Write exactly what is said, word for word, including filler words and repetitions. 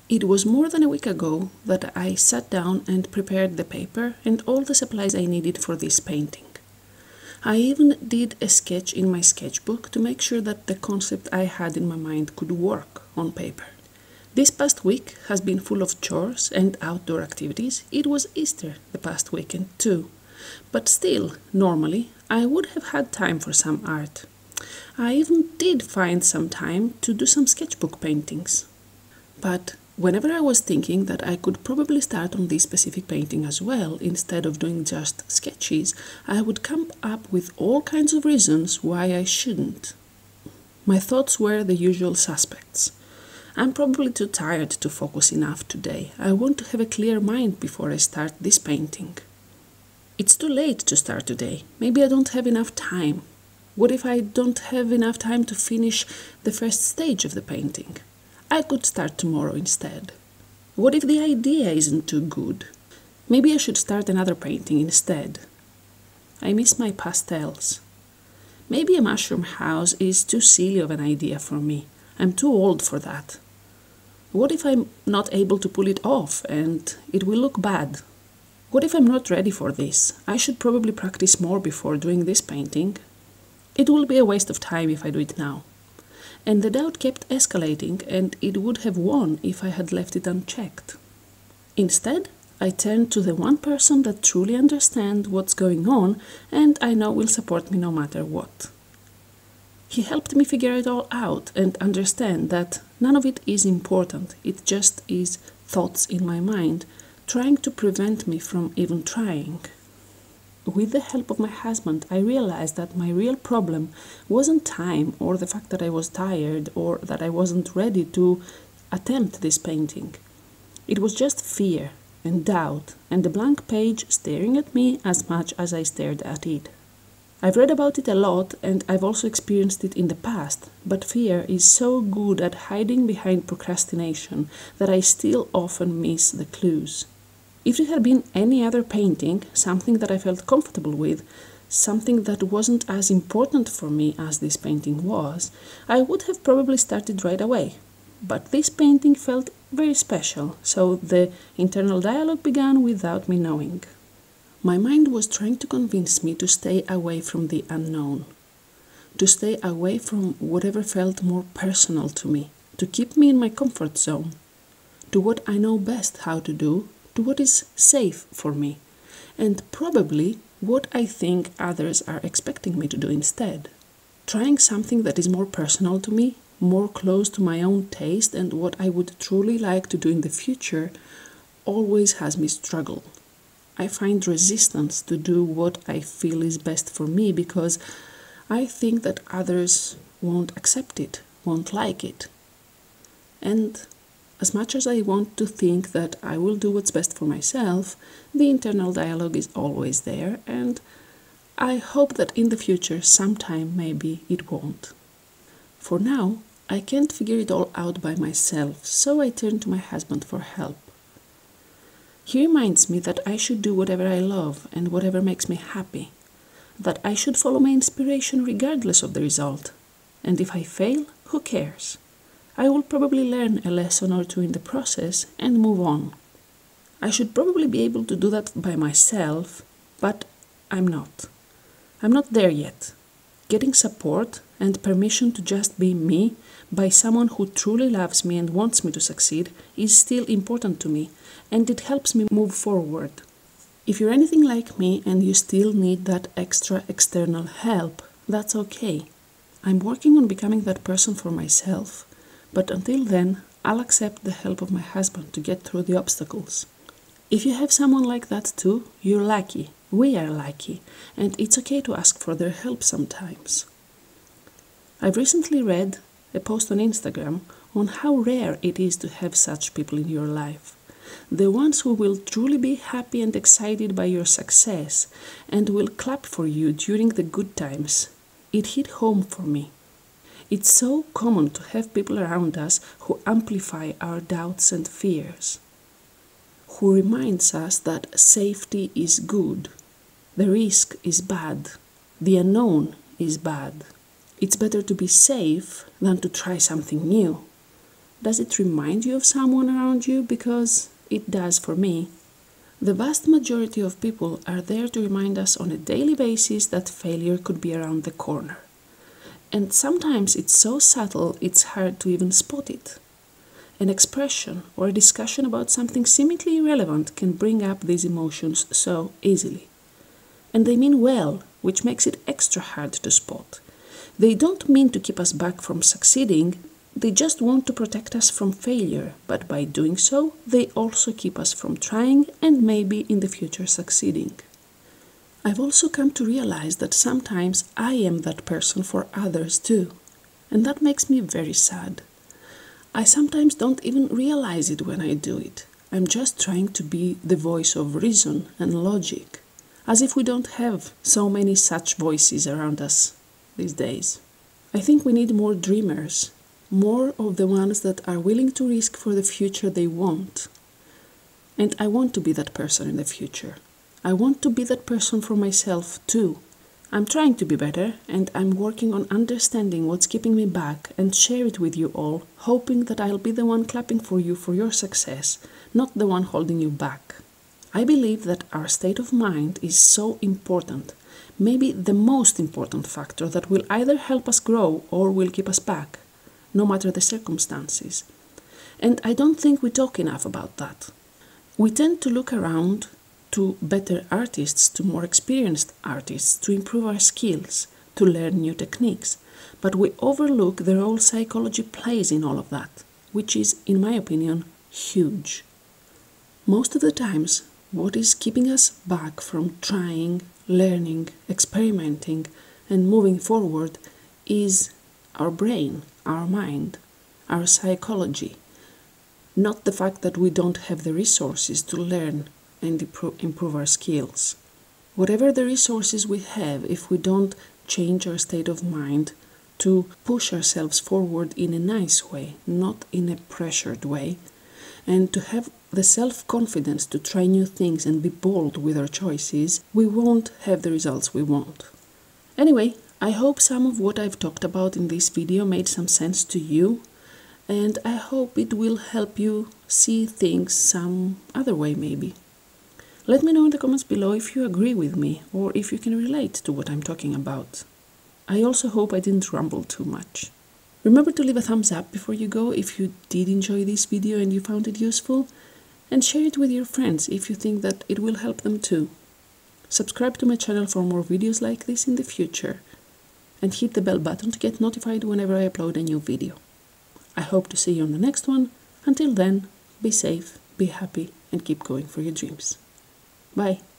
It was more than a week ago that I sat down and prepared the paper and all the supplies I needed for this painting. I even did a sketch in my sketchbook to make sure that the concept I had in my mind could work on paper. This past week has been full of chores and outdoor activities. It was Easter the past weekend too. But still, normally, I would have had time for some art. I even did find some time to do some sketchbook paintings. But whenever I was thinking that I could probably start on this specific painting as well, instead of doing just sketches, I would come up with all kinds of reasons why I shouldn't. My thoughts were the usual suspects. I'm probably too tired to focus enough today. I want to have a clear mind before I start this painting. It's too late to start today. Maybe I don't have enough time. What if I don't have enough time to finish the first stage of the painting? I could start tomorrow instead. What if the idea isn't too good? Maybe I should start another painting instead. I miss my pastels. Maybe a mushroom house is too silly of an idea for me. I'm too old for that. What if I'm not able to pull it off and it will look bad? What if I'm not ready for this? I should probably practice more before doing this painting. It will be a waste of time if I do it now. And the doubt kept escalating, and it would have won if I had left it unchecked. Instead, I turned to the one person that truly understands what's going on and I know will support me no matter what. He helped me figure it all out and understand that none of it is important, it just is thoughts in my mind, trying to prevent me from even trying. With the help of my husband, I realized that my real problem wasn't time or the fact that I was tired or that I wasn't ready to attempt this painting. It was just fear and doubt and a blank page staring at me as much as I stared at it. I've read about it a lot and I've also experienced it in the past, but fear is so good at hiding behind procrastination that I still often miss the clues. If it had been any other painting, something that I felt comfortable with, something that wasn't as important for me as this painting was, I would have probably started right away. But this painting felt very special, so the internal dialogue began without me knowing. My mind was trying to convince me to stay away from the unknown, to stay away from whatever felt more personal to me, to keep me in my comfort zone, to what I know best how to do, to what is safe for me, and probably what I think others are expecting me to do instead. Trying something that is more personal to me, more close to my own taste and what I would truly like to do in the future, always has me struggle. I find resistance to do what I feel is best for me because I think that others won't accept it, won't like it. And as much as I want to think that I will do what's best for myself, the internal dialogue is always there, and I hope that in the future, sometime maybe it won't. For now, I can't figure it all out by myself, so I turn to my husband for help. He reminds me that I should do whatever I love and whatever makes me happy, that I should follow my inspiration regardless of the result, and if I fail, who cares? I will probably learn a lesson or two in the process and move on. I should probably be able to do that by myself, but I'm not. I'm not there yet. Getting support and permission to just be me by someone who truly loves me and wants me to succeed is still important to me, and it helps me move forward. If you're anything like me and you still need that extra external help, that's okay. I'm working on becoming that person for myself, but until then, I'll accept the help of my husband to get through the obstacles. If you have someone like that too, you're lucky. We are lucky, and it's okay to ask for their help sometimes. I've recently read a post on Instagram on how rare it is to have such people in your life. The ones who will truly be happy and excited by your success and will clap for you during the good times. It hit home for me. It's so common to have people around us who amplify our doubts and fears, who reminds us that safety is good, the risk is bad, the unknown is bad. It's better to be safe than to try something new. Does it remind you of someone around you? Because it does for me. The vast majority of people are there to remind us on a daily basis that failure could be around the corner. And sometimes it's so subtle it's hard to even spot it. An expression or a discussion about something seemingly irrelevant can bring up these emotions so easily. And they mean well, which makes it extra hard to spot. They don't mean to keep us back from succeeding, they just want to protect us from failure, but by doing so, they also keep us from trying and maybe in the future succeeding. I've also come to realize that sometimes I am that person for others too, and that makes me very sad. I sometimes don't even realize it when I do it. I'm just trying to be the voice of reason and logic, as if we don't have so many such voices around us these days. I think we need more dreamers, more of the ones that are willing to risk for the future they want. And I want to be that person in the future. I want to be that person for myself too. I'm trying to be better, and I'm working on understanding what's keeping me back and share it with you all, hoping that I'll be the one clapping for you for your success, not the one holding you back. I believe that our state of mind is so important, maybe the most important factor that will either help us grow or will keep us back, no matter the circumstances. And I don't think we talk enough about that. We tend to look around to better artists, to more experienced artists, to improve our skills, to learn new techniques, but we overlook the role psychology plays in all of that, which is, in my opinion, huge. Most of the times, what is keeping us back from trying, learning, experimenting, and moving forward is our brain, our mind, our psychology, not the fact that we don't have the resources to learn and improve our skills. Whatever the resources we have, if we don't change our state of mind to push ourselves forward in a nice way, not in a pressured way, and to have the self-confidence to try new things and be bold with our choices, we won't have the results we want. Anyway, I hope some of what I've talked about in this video made some sense to you, and I hope it will help you see things some other way maybe. Let me know in the comments below if you agree with me or if you can relate to what I'm talking about. I also hope I didn't rumble too much. Remember to leave a thumbs up before you go if you did enjoy this video and you found it useful, and share it with your friends if you think that it will help them too. Subscribe to my channel for more videos like this in the future, and hit the bell button to get notified whenever I upload a new video. I hope to see you on the next one. Until then, be safe, be happy, and keep going for your dreams. Bye.